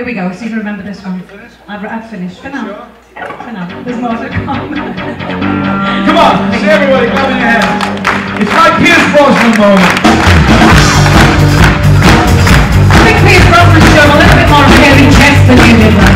we go. See if you remember this one. I've finished for now. For now. There's more to come. Come on, see everybody clapping your hands. It's my Pierce Brosnan moment. I think Pierce Brosnan showed a little bit more hairy chest than you did.